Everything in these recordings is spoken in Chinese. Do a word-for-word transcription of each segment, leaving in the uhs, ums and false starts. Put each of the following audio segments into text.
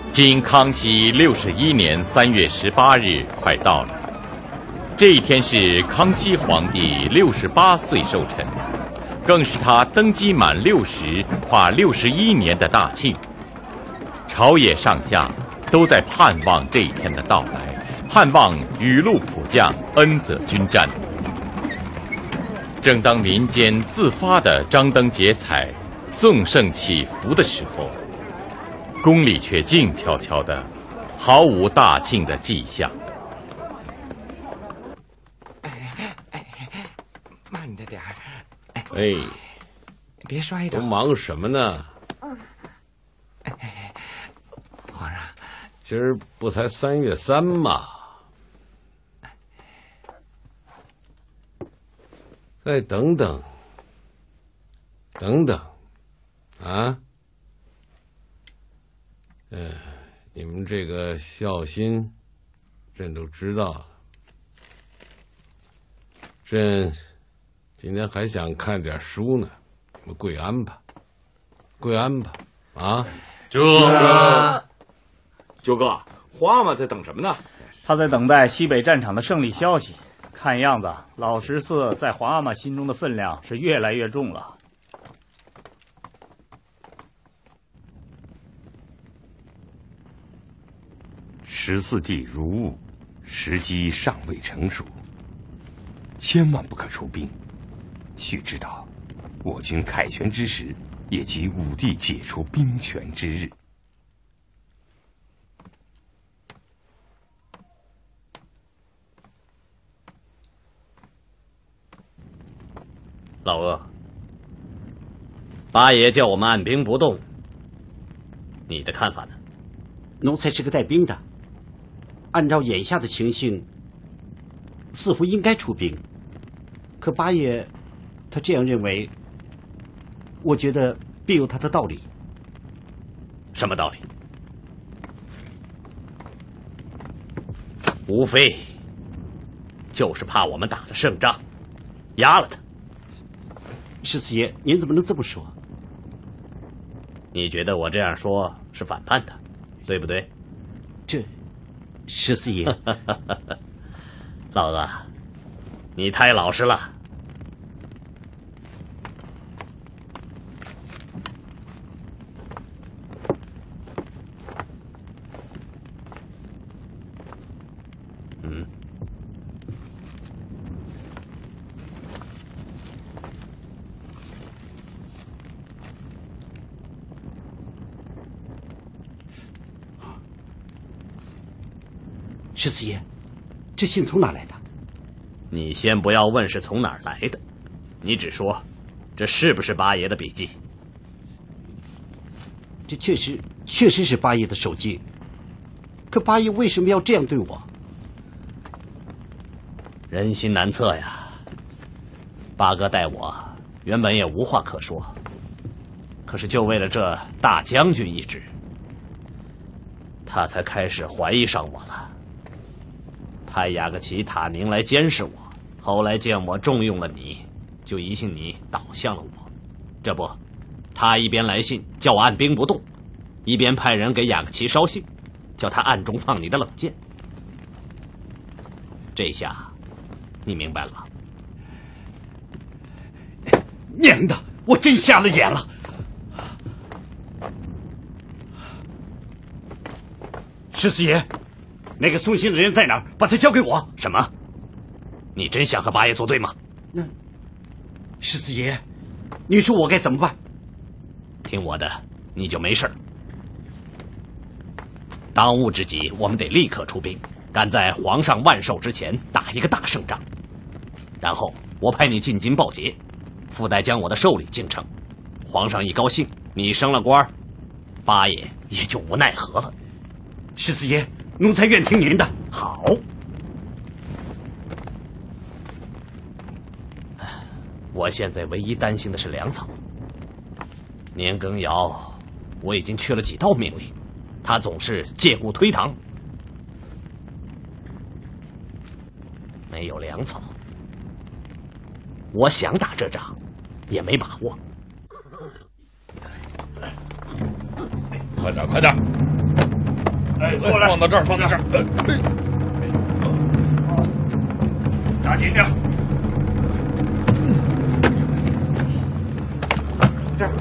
今康熙六十一年三月十八日快到了，这一天是康熙皇帝六十八岁寿辰，更是他登基满六十、跨六十一年的大庆。朝野上下都在盼望这一天的到来，盼望雨露普降，恩泽均沾。正当民间自发的张灯结彩、送圣祈福的时候，宫里却静悄悄的，毫无大庆的迹象。 慢着点儿。 哎， 别摔着。 都忙什么呢？ 哎，皇上， 今儿不才三月三吗？再等等，等等，啊！呃，你们这个孝心，朕都知道了。朕今天还想看点书呢，你们跪安吧，跪安吧，啊！ 这，九哥，花妈在等什么呢？ 他在等待西北战场的胜利消息。看样子，老十四在皇阿玛心中的分量是越来越重了。 十四弟如晤，时机尚未成熟，千万不可出兵。须知道，我军凯旋之时，也即武帝解除兵权之日。 老鄂，八爷叫我们按兵不动，你的看法呢？ 奴才是个带兵的，按照眼下的情形，似乎应该出兵。可八爷他这样认为，我觉得必有他的道理。 什么道理？无非就是怕我们打了胜仗，压了他。 十四爷，您怎么能这么说？ 你觉得我这样说是反叛的，对不对？ 这，十四爷， 老鄂，你太老实了。嗯。 十四爷，这信从哪来的？ 你先不要问是从哪儿来的，你只说，这是不是八爷的笔记？ 这确实确实是八爷的手记，可八爷为什么要这样对我？ 人心难测呀。八哥待我原本也无话可说，可是就为了这大将军一职，他才开始怀疑上我了。派雅各奇、塔宁来监视我，后来见我重用了你，就疑心你倒向了我。这不，他一边来信叫我按兵不动，一边派人给雅各奇捎信，叫他暗中放你的冷箭。这下你明白了吧？ 娘的，我真瞎了眼了！十四爷，那个送信的人在哪儿？把他交给我。 什么？你真想和八爷作对吗？ 那，十四爷，你说我该怎么办？ 听我的，你就没事。当务之急，我们得立刻出兵，赶在皇上万寿之前打一个大胜仗。然后我派你进京报捷，附带将我的寿礼敬呈。皇上一高兴，你升了官，八爷也就无奈何了。 十四爷，奴才愿听您的。 好。我现在唯一担心的是粮草。年羹尧，我已经去了几道命令，他总是借故推搪，没有粮草，我想打这仗也没把握。 快点，快点！ 哎，过来， 放到这儿，放到这儿。 扎紧点。这儿。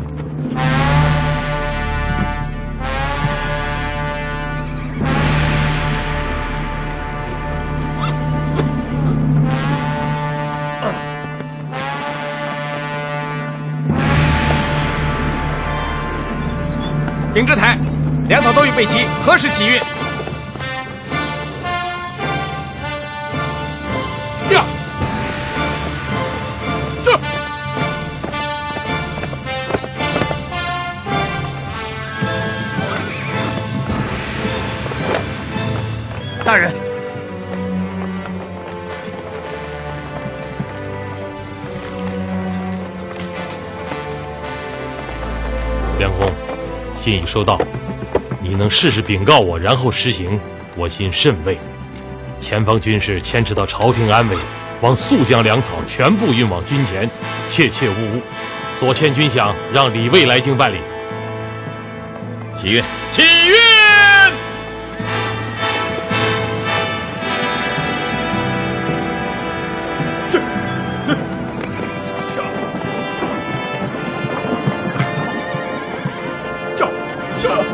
禀知台，粮草都已备齐，何时起运？ 呀，这大人， 梁公。信已收到，你能试试禀告我，然后施行，我心甚慰。前方军士牵扯到朝廷安危，望速将粮草全部运往军前，切切勿误。所欠军饷，让李卫来京办理。 启运， 启运。 这，这，这，这。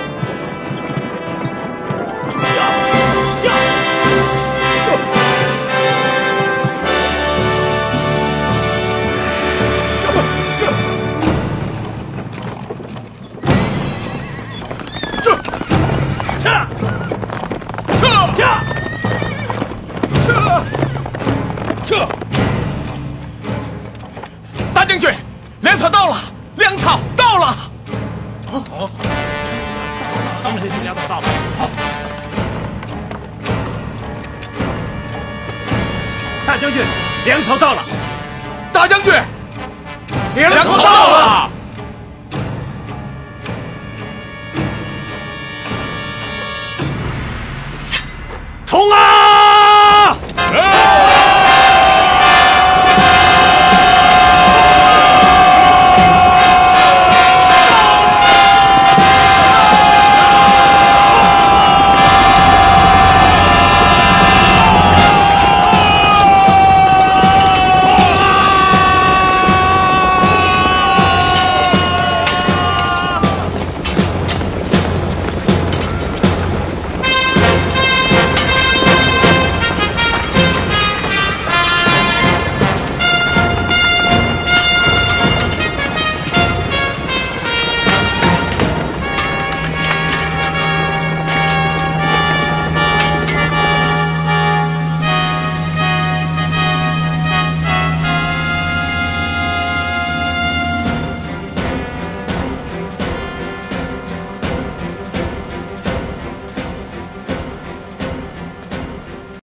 撤！大将军，粮草到了，粮草到了！ 好，当然是粮草到了。好， 大将军，粮草到了！大将军， 粮草到了！